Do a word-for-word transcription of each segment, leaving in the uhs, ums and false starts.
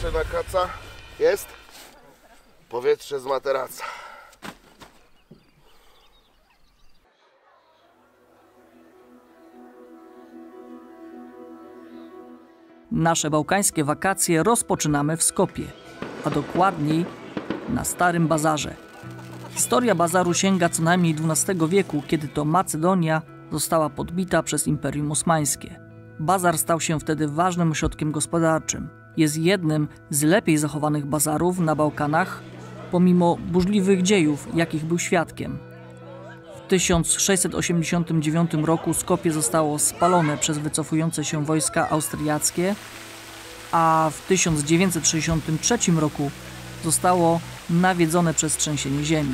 powietrze na kaca? Jest? Powietrze z materaca. Nasze bałkańskie wakacje rozpoczynamy w Skopie, a dokładniej na Starym Bazarze. Historia bazaru sięga co najmniej dwunastego wieku, kiedy to Macedonia została podbita przez Imperium Osmańskie. Bazar stał się wtedy ważnym ośrodkiem gospodarczym. Jest jednym z lepiej zachowanych bazarów na Bałkanach, pomimo burzliwych dziejów, jakich był świadkiem. W tysiąc sześćset osiemdziesiątym dziewiątym roku Skopie zostało spalone przez wycofujące się wojska austriackie, a w tysiąc dziewięćset sześćdziesiątym trzecim roku zostało nawiedzone przez trzęsienie ziemi.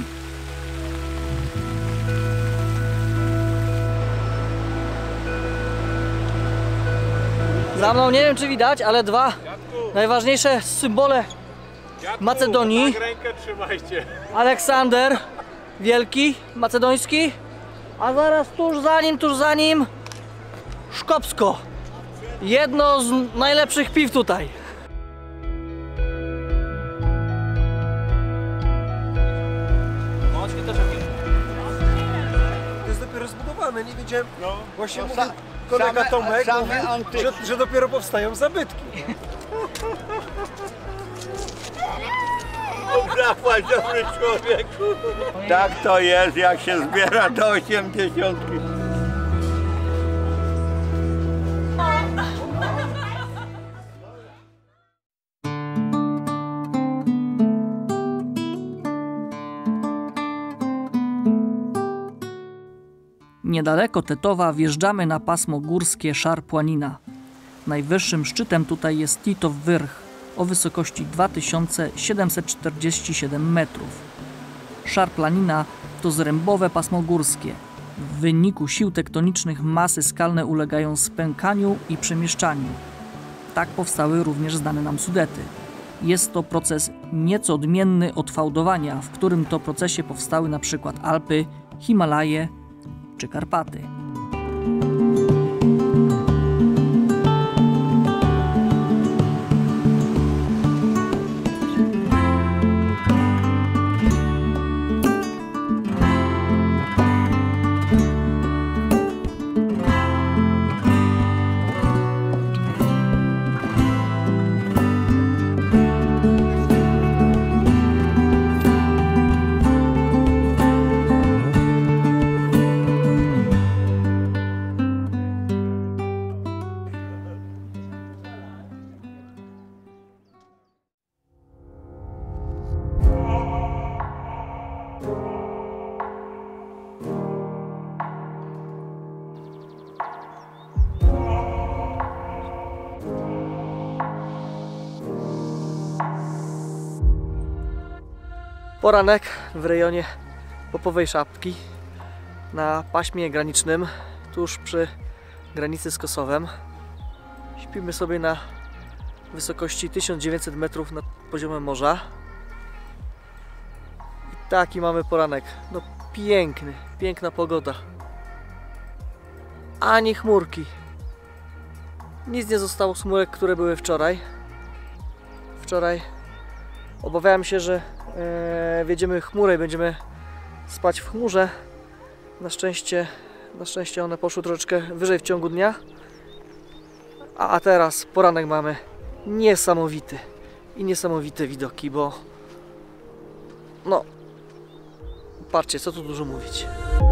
Za mną nie wiem, czy widać, ale dwa najważniejsze symbole Macedonii. Tak, rękę trzymajcie. Aleksander Wielki, macedoński, a zaraz tuż za nim, tuż za nim Szkopsko. Jedno z najlepszych piw tutaj. To jest dopiero zbudowane, nie wiedziałem. No, Właśnie no, mówił sa, kolega same, Tomek, same mówił, że, że dopiero powstają zabytki. Zapłać, dobry człowieku. Tak to jest, jak się zbiera do osiemdziesiątki. Niedaleko Tetowa wjeżdżamy na pasmo górskie Szar Płanina. Najwyższym szczytem tutaj jest Titov Vrch o wysokości dwa tysiące siedemset czterdzieści siedem metrów. Szar Płanina to zrębowe pasmo górskie. W wyniku sił tektonicznych masy skalne ulegają spękaniu i przemieszczaniu. Tak powstały również znane nam Sudety. Jest to proces nieco odmienny od fałdowania, w którym to procesie powstały na przykład Alpy, Himalaje czy Karpaty. Poranek w rejonie Popowej Szapki na paśmie granicznym tuż przy granicy z Kosowem. Śpimy sobie na wysokości tysiąc dziewięćset metrów nad poziomem morza. I taki mamy poranek. No piękny, piękna pogoda. Ani chmurki. Nic nie zostało z chmurek, które były wczoraj. Wczoraj obawiałem się, że e, wjedziemy w chmurę i będziemy spać w chmurze. Na szczęście, na szczęście one poszły troszeczkę wyżej w ciągu dnia. A, a teraz poranek mamy niesamowity. I niesamowite widoki, bo no patrzcie, co tu dużo mówić.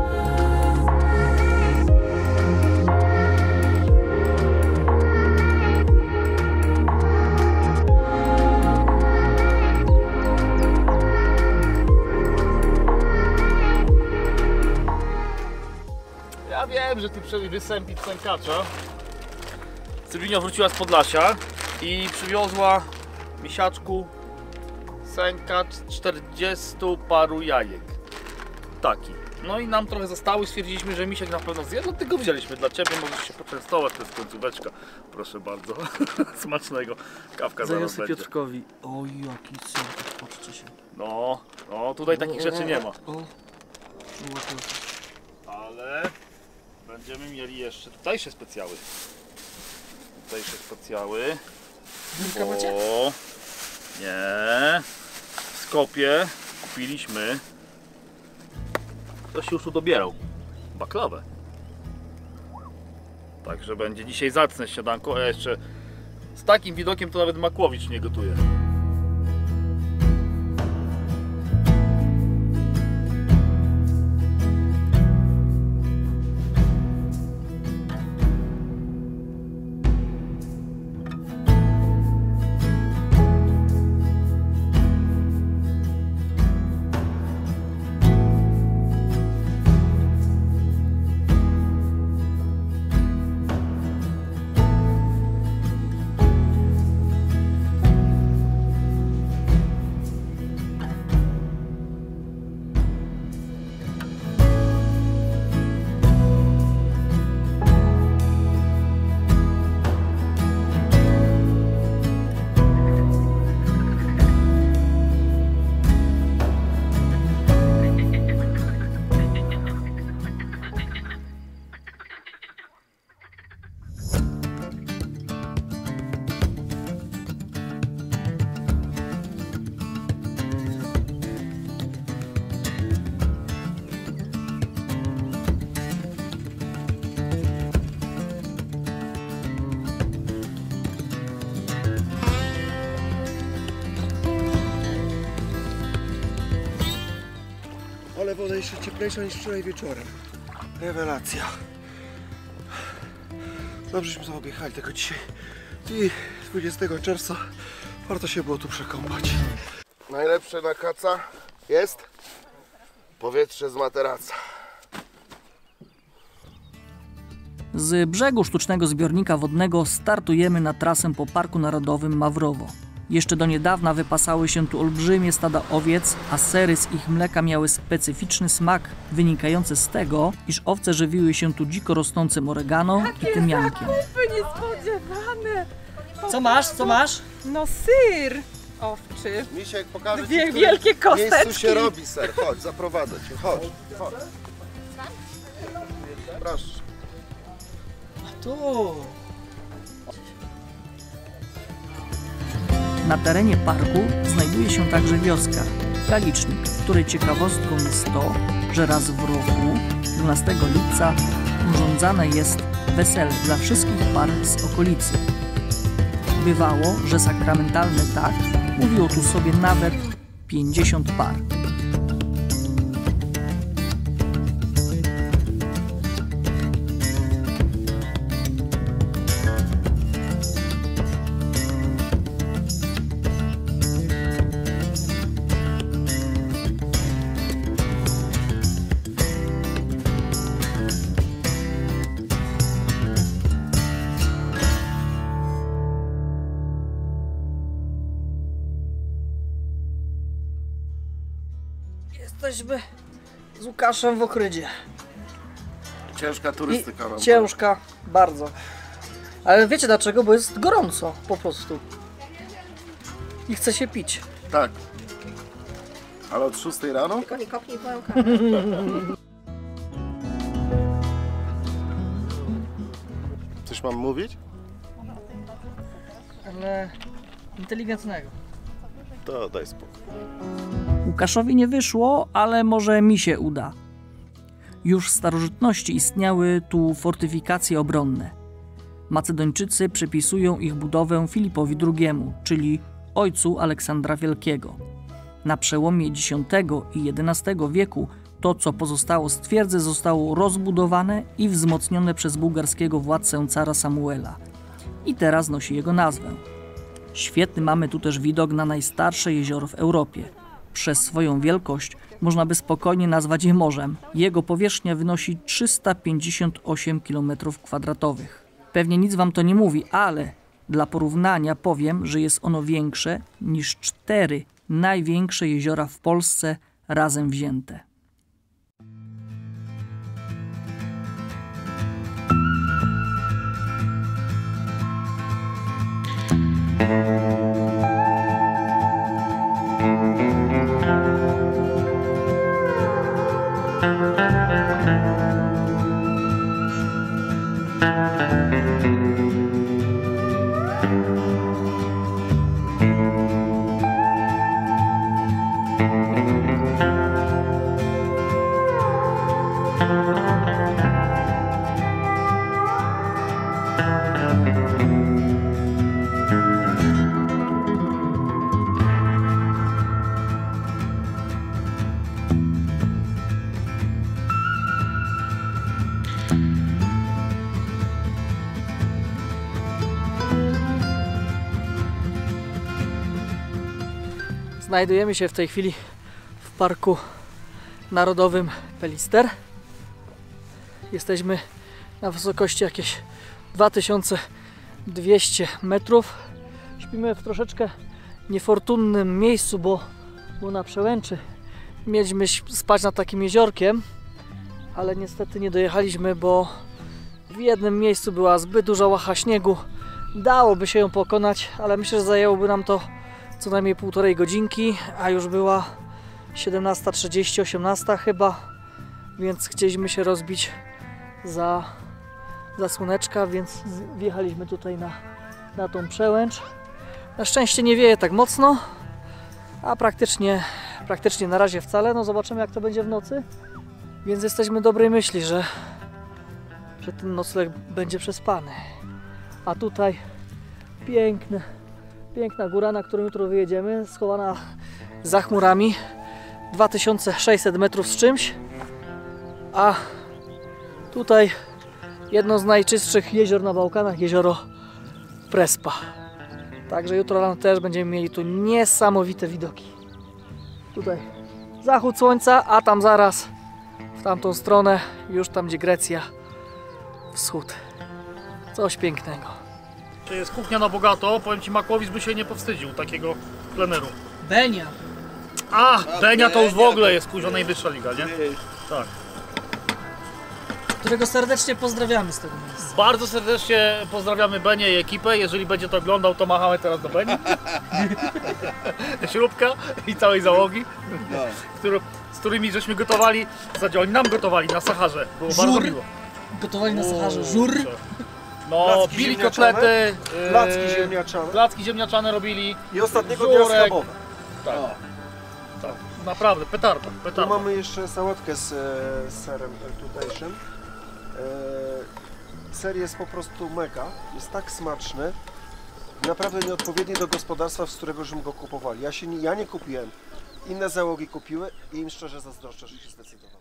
Ja wiem, że ty przed wysępić sękacza. Sylwina wróciła z Podlasia i przywiozła misiaczku sękacz czterdziestu paru jajek. Taki. No i nam trochę zostały, stwierdziliśmy, że misiek na pewno zje, dlatego wzięliśmy dla ciebie, możesz się poczęstować, to jest końcóweczka. Proszę bardzo, smacznego. Kawka zaraz będzie. Piotrkowi. O, jaki sękacz, patrzcie się. No, no tutaj takich rzeczy nie ma. O. Ale będziemy mieli jeszcze tutejsze specjały. Tutejsze specjały. Wilka macie? O, Nie. W Skopie kupiliśmy. Ktoś się już tu dobierał. Baklawę. Także będzie dzisiaj zacne śniadanko, a jeszcze z takim widokiem to nawet Makłowicz nie gotuje. Ale woda jeszcze cieplejsza niż wczoraj wieczorem. Rewelacja. Dobrześmy sobie objechali tego dzisiaj. I dwudziestego czerwca warto się było tu przekąpać. Najlepsze na kaca jest powietrze z materaca. Z brzegu sztucznego zbiornika wodnego startujemy na trasę po Parku Narodowym Mawrowo. Jeszcze do niedawna wypasały się tu olbrzymie stada owiec, a sery z ich mleka miały specyficzny smak wynikający z tego, iż owce żywiły się tu dziko rosnącym oregano i tymiankiem. Zakupy niespodziewane! Co masz? Co masz? No syr owczy. Misiek, pokażę Dwie ci, w wielkie którym miejscu kosteczki. się robi ser. Chodź, zaprowadzę cię. Chodź, chodź. Proszę. Tu. Na terenie parku znajduje się także wioska Galicznik, w której ciekawostką jest to, że raz w roku, dwunastego lipca, urządzane jest wesele dla wszystkich par z okolicy. Bywało, że sakramentalny tak mówiło tu sobie nawet pięćdziesiąt par. Jesteśmy z Łukaszem w Ochrydzie. Ciężka turystyka nam. Ciężka, bardzo. Ale wiecie dlaczego? Bo jest gorąco po prostu. I chce się pić. Tak. Ale od szóstej rano? Tylko nie kopnij pałka. Coś mam mówić? Ale inteligentnego. To daj spokój. Łukaszowi nie wyszło, ale może mi się uda. Już w starożytności istniały tu fortyfikacje obronne. Macedończycy przypisują ich budowę Filipowi drugiemu, czyli ojcu Aleksandra Wielkiego. Na przełomie dziesiątego i jedenastego wieku to, co pozostało z twierdzy, zostało rozbudowane i wzmocnione przez bułgarskiego władcę cara Samuela. I teraz nosi jego nazwę. Świetny mamy tu też widok na najstarsze jezioro w Europie. Przez swoją wielkość można by spokojnie nazwać je morzem. Jego powierzchnia wynosi trzysta pięćdziesiąt osiem kilometrów kwadratowych. Pewnie nic wam to nie mówi, ale dla porównania powiem, że jest ono większe niż cztery największe jeziora w Polsce razem wzięte. Znajdujemy się w tej chwili w Parku Narodowym Pelister. Jesteśmy na wysokości jakieś dwa tysiące dwieście metrów. Śpimy w troszeczkę niefortunnym miejscu, bo, bo na przełęczy mieliśmy spać nad takim jeziorkiem, ale niestety nie dojechaliśmy, bo w jednym miejscu była zbyt duża łacha śniegu. Dałoby się ją pokonać, ale myślę, że zajęłoby nam to co najmniej półtorej godzinki, a już była siedemnasta trzydzieści, osiemnasta chyba, więc chcieliśmy się rozbić za, za słoneczka, więc wjechaliśmy tutaj na, na tą przełęcz. Na szczęście nie wieje tak mocno, a praktycznie, praktycznie na razie wcale. No zobaczymy, jak to będzie w nocy, więc jesteśmy dobrej myśli, że, że ten nocleg będzie przespany. A tutaj piękne, piękna góra, na którą jutro wyjedziemy, schowana za chmurami, dwa tysiące sześćset metrów z czymś, a tutaj jedno z najczystszych jezior na Bałkanach, jezioro Prespa. Także jutro rano też będziemy mieli tu niesamowite widoki. Tutaj zachód słońca, a tam zaraz w tamtą stronę, już tam gdzie Grecja, wschód. Coś pięknego. To jest kuchnia na bogato, powiem Ci, Makłowicz by się nie powstydził takiego pleneru. Benia. A, Benia to już w ogóle jest kuźwa najwyższa liga, nie? Tak. Którego serdecznie pozdrawiamy z tego miejsca. Bardzo serdecznie pozdrawiamy Benię i ekipę. Jeżeli będzie to oglądał, to machamy teraz do Beni. Śrubka i całej załogi, No. który, z którymi żeśmy gotowali, w zasadzie oni nam gotowali na Saharze. Było bardzo Żur. miło. Gotowali na Saharze żur. No, Placki bili ziemniaczane, kotlety, yy, placki ziemniaczane. placki ziemniaczane robili. I ostatniego żurek. dnia schabowe. Tak, tak, naprawdę, petarda, Tu petarda. mamy jeszcze sałatkę z, e, z serem tutejszym. E, ser jest po prostu mega, jest tak smaczny. Naprawdę nieodpowiedni do gospodarstwa, z którego żeśmy go kupowali. Ja, się nie, ja nie kupiłem, inne załogi kupiły i im szczerze zazdroszczę, że się zdecydował.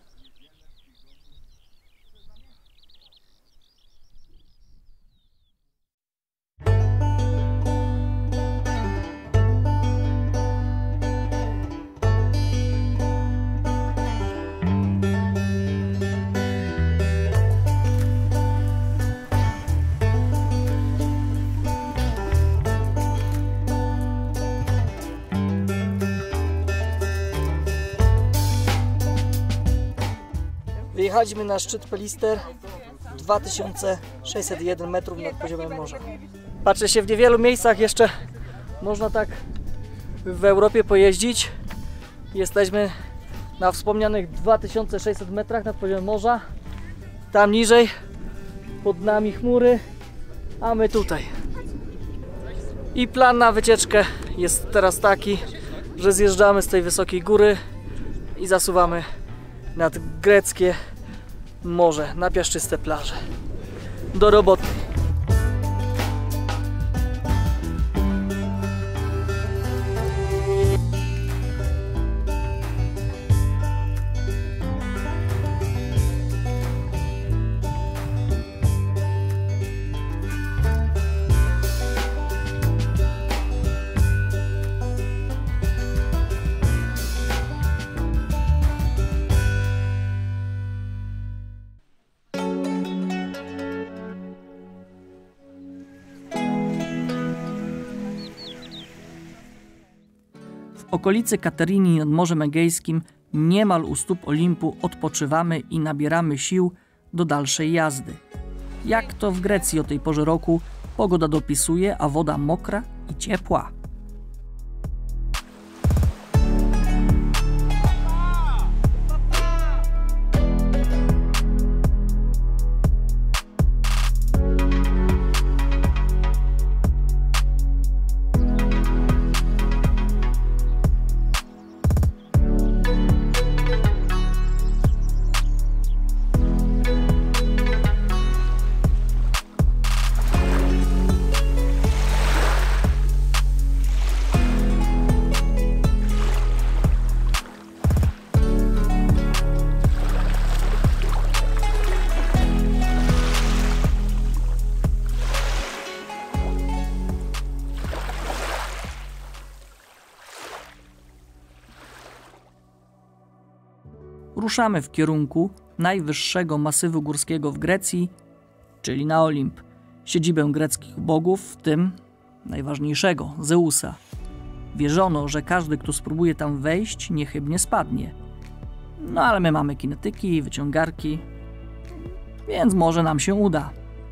Wyjechaliśmy na szczyt Pelister, dwa tysiące sześćset jeden metrów nad poziomem morza. Patrzę się, w niewielu miejscach jeszcze można tak w Europie pojeździć. Jesteśmy na wspomnianych dwa tysiące sześćset metrach nad poziomem morza. Tam niżej, pod nami chmury, a my tutaj. I plan na wycieczkę jest teraz taki, że zjeżdżamy z tej wysokiej góry i zasuwamy nad greckie morze, na piaszczyste plaże. Do roboty. W okolicy Katerini nad Morzem Egejskim, niemal u stóp Olimpu, odpoczywamy i nabieramy sił do dalszej jazdy. Jak to w Grecji o tej porze roku, pogoda dopisuje, a woda mokra i ciepła. ruszamy w kierunku najwyższego masywu górskiego w Grecji, czyli na Olimp, siedzibę greckich bogów, w tym najważniejszego, Zeusa. Wierzono, że każdy, kto spróbuje tam wejść, niechybnie spadnie. No ale my mamy kinetyki i wyciągarki, więc może nam się uda.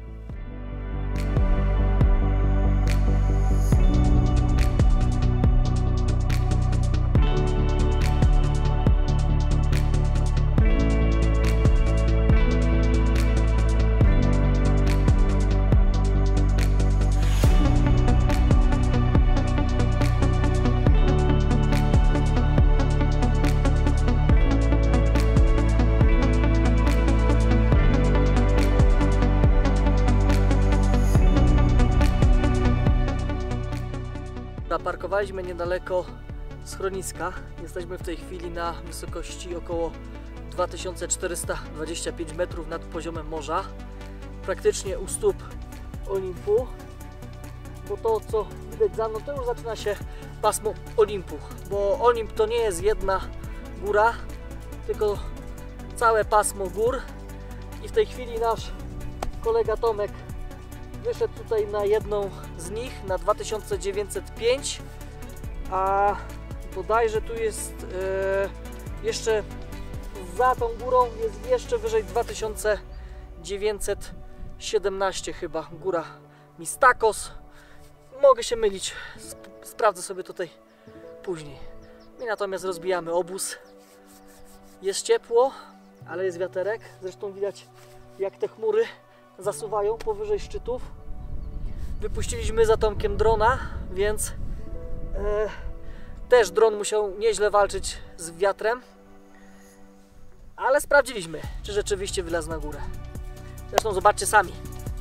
Zaparkowaliśmy niedaleko schroniska. Jesteśmy w tej chwili na wysokości około dwa tysiące czterysta dwadzieścia pięć metrów nad poziomem morza. Praktycznie u stóp Olimpu. Bo to, co widać za mną, to już zaczyna się pasmo Olimpu. Bo Olimp to nie jest jedna góra, tylko całe pasmo gór. I w tej chwili nasz kolega Tomek wyszedł tutaj na jedną z nich, na dwa tysiące dziewięćset pięć, a bodajże tu jest e, jeszcze za tą górą jest jeszcze wyżej dwa tysiące dziewięćset siedemnaście chyba, góra Mistakos. Mogę się mylić, Sp sprawdzę sobie tutaj później. My natomiast rozbijamy obóz. Jest ciepło, ale jest wiaterek, zresztą widać jak te chmury zasuwają powyżej szczytów. Wypuściliśmy za Tomkiem drona, więc e, też dron musiał nieźle walczyć z wiatrem, ale sprawdziliśmy, czy rzeczywiście wylazł na górę. Zresztą zobaczcie sami.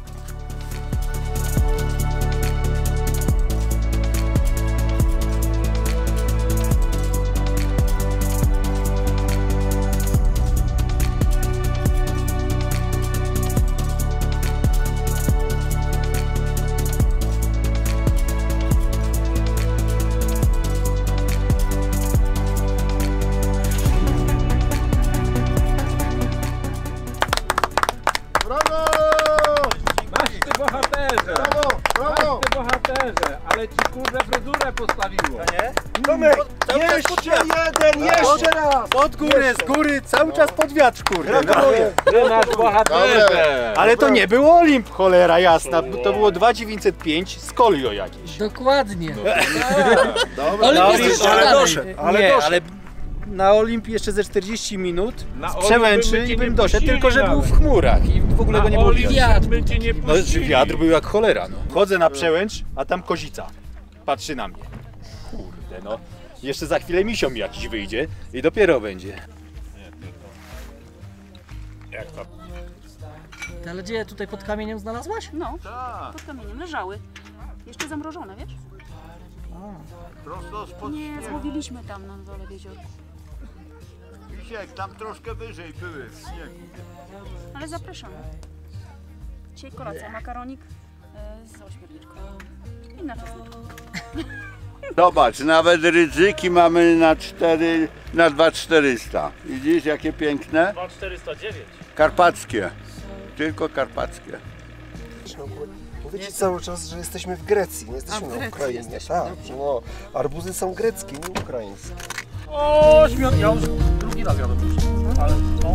Ale ci kurde fryzurę postawiło. Tomek, jeszcze jeden, jeszcze raz! Pod górę, z góry, cały czas pod wiatr, kurde. Gratuluję. Ty nasz bohaterze. Ale to nie był Olimp, cholera jasna, bo to było dwa tysiące dziewięćset pięć z Kolio jakieś. Dokładnie. Dobra, Olimp jest ale ale doszedł, ale nie, ale na Olimp jeszcze ze czterdzieści minut Na z Olimp Przełęczy by cię i bym nie doszedł, puścili tylko że był nawet. w chmurach i w ogóle go nie było widać. Wiatr. My cię nie No, puścili. wiatr był jak cholera, no. Chodzę na Przełęcz, a tam kozica patrzy na mnie. Kurde, no. Jeszcze za chwilę misio mi jakiś wyjdzie i dopiero będzie. Jak to? Ty, ale gdzie tutaj pod kamieniem znalazłaś? No, pod kamieniem leżały. Jeszcze zamrożone, wiesz? Prosto spod Nie, śniegu. złowiliśmy tam na dole w jeziorku. Misiek, tam troszkę wyżej były w śniegu. Ale zapraszamy. Dzisiaj kolacja, makaronik e, z ośmiorniczką i na czosneczku. Zobacz, nawet ryzyki mamy na cztery, na dwa tysiące czterysta. Widzisz jakie piękne? dwa czterysta dziewięć. Karpackie. Tylko karpackie. Mówię ci cały czas, że jesteśmy w Grecji, nie jesteśmy na Ukrainie. Tak, no, arbuzy są greckie, nie ukraińskie. O, śmiot, ja już drugi raz jadę już. Ale no.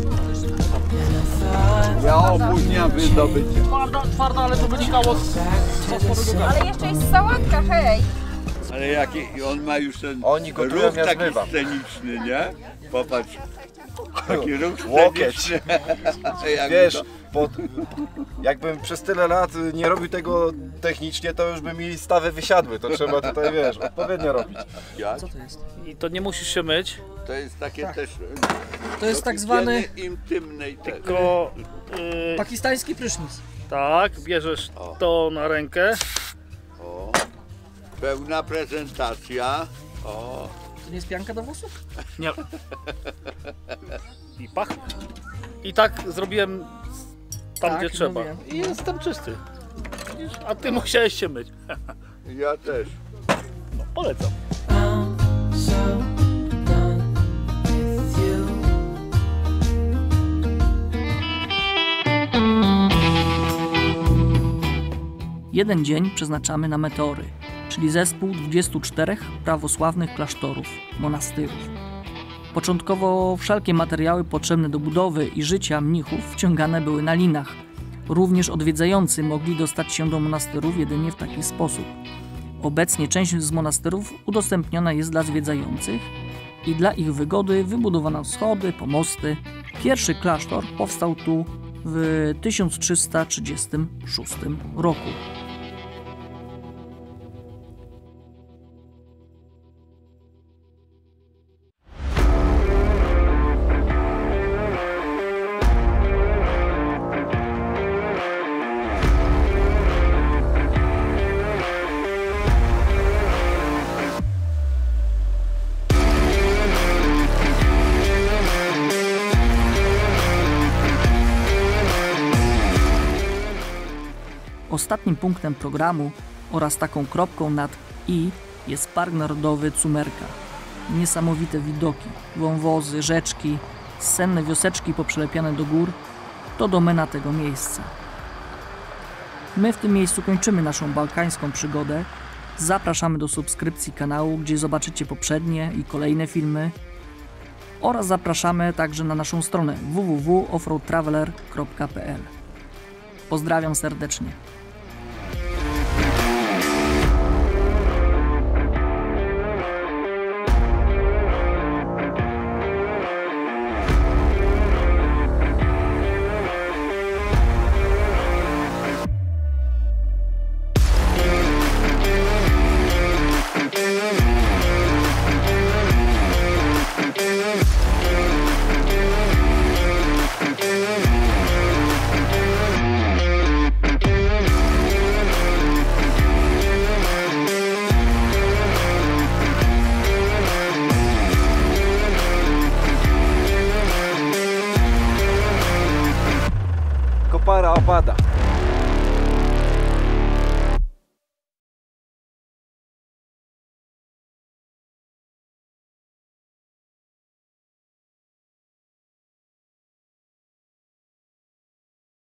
Ja opóźniam wydobycie. Twarda, twarda, ale to wynikało z, z spodu gazu. Ale jeszcze jest sałatka, hej! Ale jaki on ma już ten Oni gotują, ruch ja taki zmywam. sceniczny, nie? Popatrz. Taki ruch Łokieć. sceniczny. Jak Wiesz, to- pod, jakbym przez tyle lat nie robił tego technicznie, to już by mi stawy wysiadły. To trzeba tutaj, wiesz, odpowiednio robić. Jak? Co to jest? I to nie musisz się myć, To jest takie też... To jest do tak zwany higieny intymnej też. tylko yy, pakistański prysznic. tak, bierzesz O. to na rękę. O, pełna prezentacja. O, To nie jest pianka do włosów? Nie. I pachnie. I tak zrobiłem tam, Tak, gdzie no trzeba. wiem. I jestem czysty. Widzisz? A ty musiałeś się myć. ja też. No, polecam. I'm so done with you. Jeden dzień przeznaczamy na meteory, czyli zespół dwudziestu czterech prawosławnych klasztorów, monastyrów. Początkowo wszelkie materiały potrzebne do budowy i życia mnichów wciągane były na linach. Również odwiedzający mogli dostać się do monasterów jedynie w taki sposób. Obecnie część z monasterów udostępniona jest dla zwiedzających i dla ich wygody wybudowano schody, pomosty. Pierwszy klasztor powstał tu w tysiąc trzysta trzydziestym szóstym roku. Ostatnim punktem programu oraz taką kropką nad i jest Park Narodowy Cumerka. Niesamowite widoki, wąwozy, rzeczki, senne wioseczki poprzelepiane do gór to domena tego miejsca. My w tym miejscu kończymy naszą bałkańską przygodę. Zapraszamy do subskrypcji kanału, gdzie zobaczycie poprzednie i kolejne filmy oraz zapraszamy także na naszą stronę w w w kropka offroad traveler kropka p l. Pozdrawiam serdecznie.